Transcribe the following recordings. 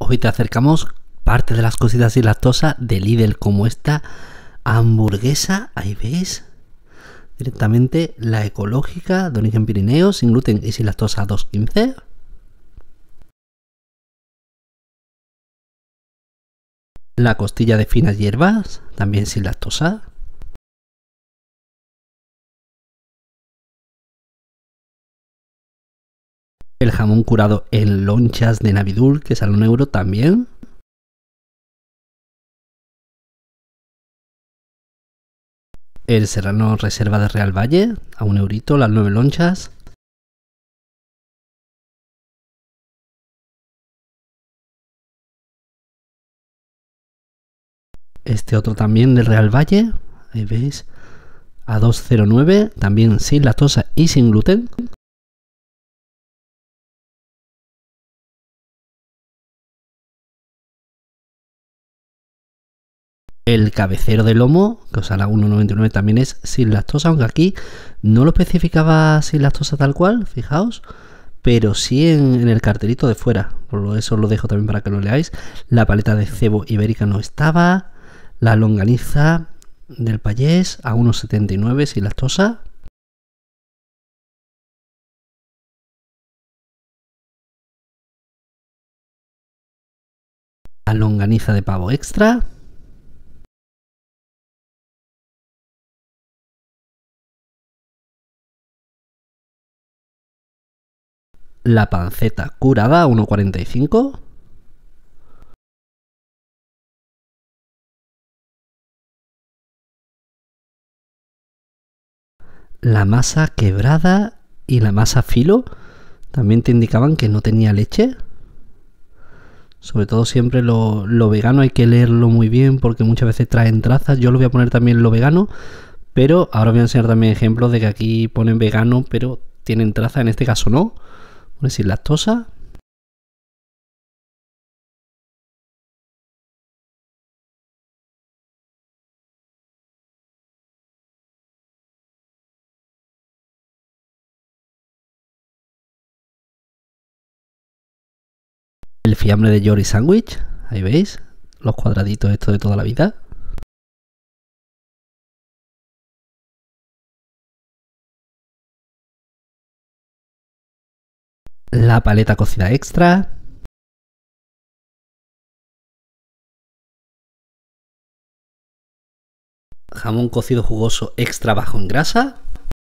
Hoy te acercamos parte de las cositas sin lactosa de Lidl, como esta hamburguesa, ahí veis, directamente la ecológica de origen Pirineo, sin gluten y sin lactosa 2,15. La costilla de finas hierbas, también sin lactosa. El jamón curado en lonchas de Navidul, que sale €1 también. El serrano reserva de Real Valle, a €1, las 9 lonchas. Este otro también del Real Valle, ahí veis, a 2,09, también sin lactosa y sin gluten. El cabecero de lomo, que os hará €1,99, también es sin lactosa, aunque aquí no lo especificaba sin lactosa tal cual, fijaos, pero sí en el cartelito de fuera. Por eso os lo dejo también para que lo leáis. La paleta de cebo ibérica no estaba. La longaniza del Pallés a €1,79 sin lactosa. La longaniza de pavo extra. La panceta curada a €1,45. La masa quebrada y la masa filo también te indicaban que no tenía leche. Sobre todo siempre lo vegano hay que leerlo muy bien porque muchas veces traen trazas. Yo lo voy a poner también lo vegano, pero ahora voy a enseñar también ejemplos de que aquí ponen vegano pero tienen traza, en este caso no. Pone sin lactosa. El fiambre de York Sandwich, ahí veis, los cuadraditos estos de toda la vida. La paleta cocida extra. Jamón cocido jugoso extra bajo en grasa.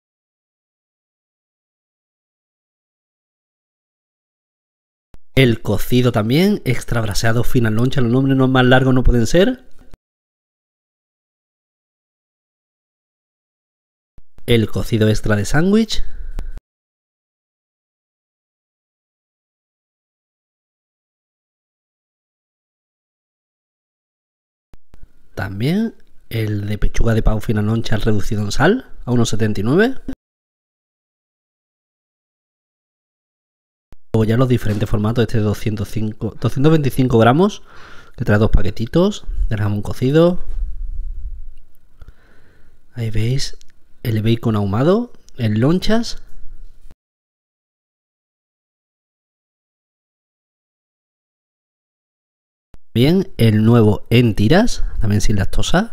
El cocido también, extra braseado fina loncha, los nombres no más largos no pueden ser. El cocido extra de sándwich. También el de pechuga de pavo fina loncha reducido en sal a €1,79. Luego ya los diferentes formatos, este de 225 gramos, que trae 2 paquetitos del jamón cocido. Ahí veis el bacon ahumado en lonchas. Bien, el nuevo en tiras, también sin lactosa.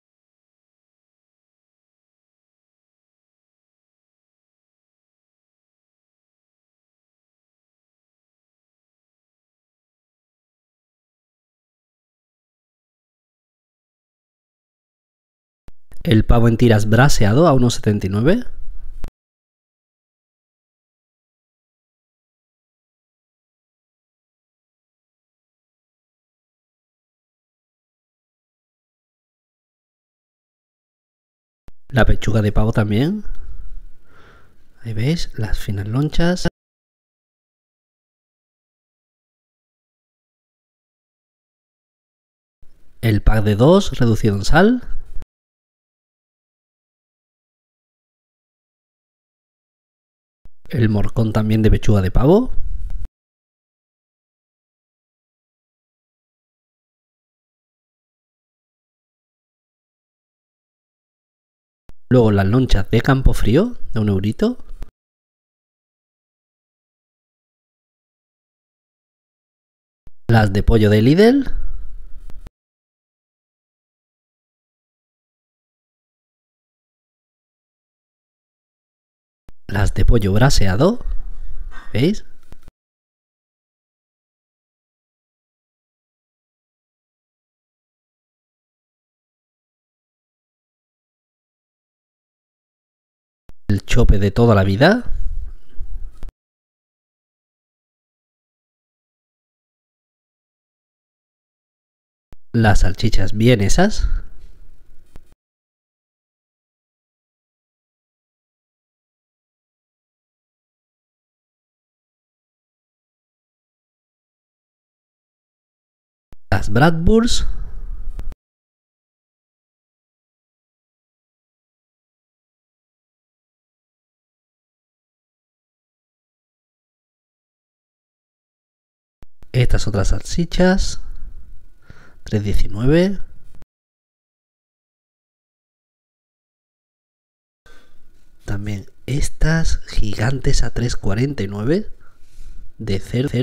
El pavo en tiras braseado a €1,79. La pechuga de pavo también. Ahí veis las finas lonchas. El pack de 2 reducido en sal. El morcón también de pechuga de pavo. Luego las lonchas de campo frío de €1. Las de pollo de Lidl. Las de pollo braseado. ¿Veis? El chope de toda la vida. Las salchichas vienesas. Las Bratwurst. Estas otras salchichas. 3,19. También estas gigantes a 3,49 de cerdo.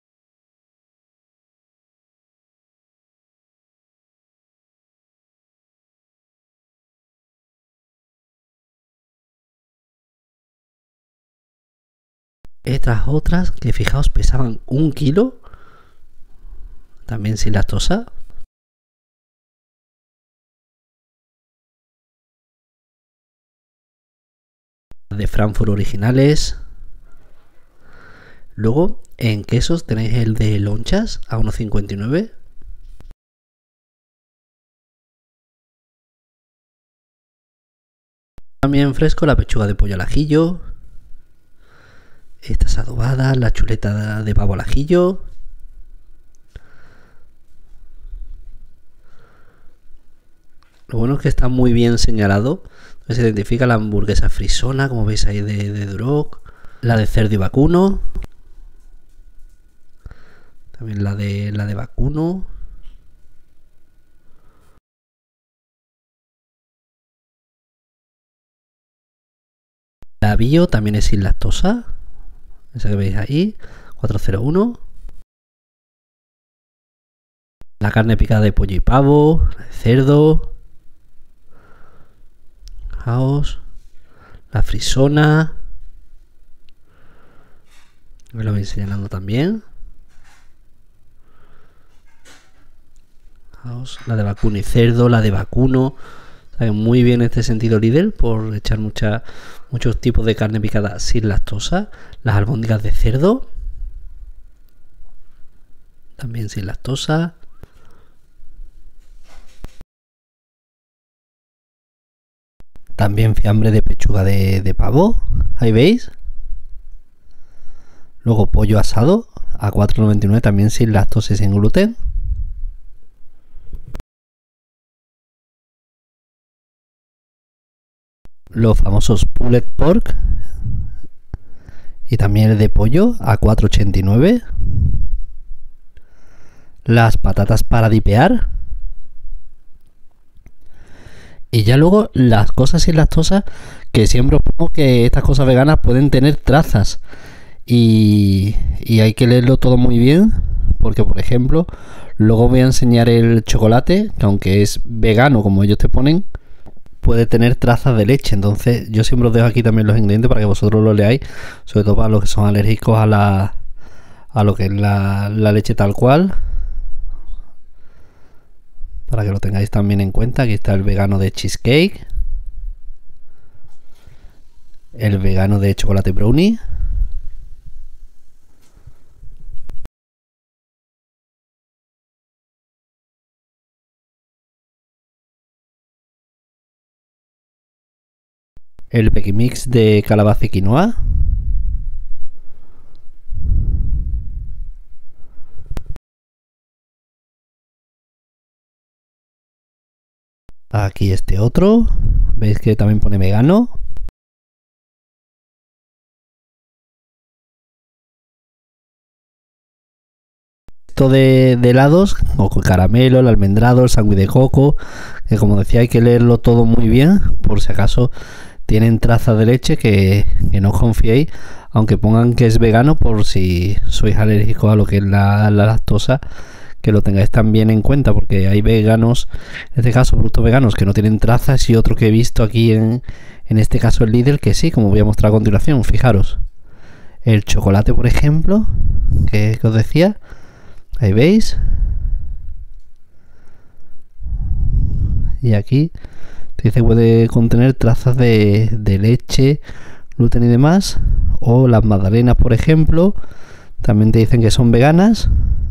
Estas otras que fijaos pesaban 1 kilo. También sin lactosa. De Frankfurt originales. Luego en quesos tenéis el de lonchas a 1,59. También fresco la pechuga de pollo al ajillo. Estas adobadas, la chuleta de pavo al ajillo. Lo bueno es que está muy bien señalado. Se identifica la hamburguesa frisona, como veis ahí de Duroc. La de cerdo y vacuno. También la de vacuno. La bio también es sin lactosa. Esa que veis ahí. 4,01. La carne picada de pollo y pavo. La de cerdo. Fijaos. La frisona. Me lo voy señalando también. Fijaos. La de vacuno y cerdo. La de vacuno. Muy bien en este sentido Lidl por echar muchos tipos de carne picada sin lactosa. Las albóndigas de cerdo también sin lactosa. También fiambre de pechuga de pavo, ahí veis. Luego pollo asado a 4,99 también sin lactosa y sin gluten. Los famosos pulled pork y también el de pollo a 4,89. Las patatas para dipear. Y ya luego las cosas sin lactosa, que siempre os pongo que estas cosas veganas pueden tener trazas y hay que leerlo todo muy bien, porque por ejemplo luego voy a enseñar el chocolate, que aunque es vegano como ellos te ponen, puede tener trazas de leche. Entonces yo siempre os dejo aquí también los ingredientes para que vosotros lo leáis, sobre todo para los que son alérgicos a lo que es la leche tal cual, para que lo tengáis también en cuenta. Aquí está el vegano de cheesecake, el vegano de chocolate brownie, el Veggie Mix de calabaza y quinoa, aquí este otro, veis que también pone vegano. Esto de helados, o con caramelo, el almendrado, el sándwich de coco, que como decía hay que leerlo todo muy bien, por si acaso tienen trazas de leche que no os confiéis, aunque pongan que es vegano, por si sois alérgicos a lo que es la lactosa, que lo tengáis también en cuenta, porque hay veganos, en este caso productos veganos, que no tienen trazas, y otro que he visto aquí en este caso el Lidl, que sí, como voy a mostrar a continuación. Fijaros, el chocolate, por ejemplo, que os decía, ahí veis, y aquí te dice puede contener trazas de leche, gluten y demás. O las magdalenas, por ejemplo, también te dicen que son veganas.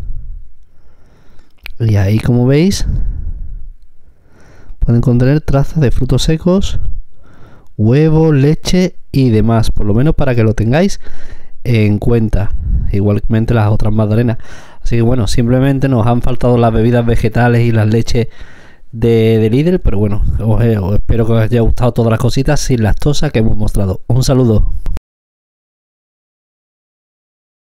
Y ahí, como veis, pueden contener trazas de frutos secos, huevo, leche y demás, por lo menos para que lo tengáis en cuenta, igualmente las otras magdalenas. Así que bueno, simplemente nos han faltado las bebidas vegetales y las leches de Lidl, pero bueno, os espero que os haya gustado todas las cositas sin lactosa que hemos mostrado. Un saludo.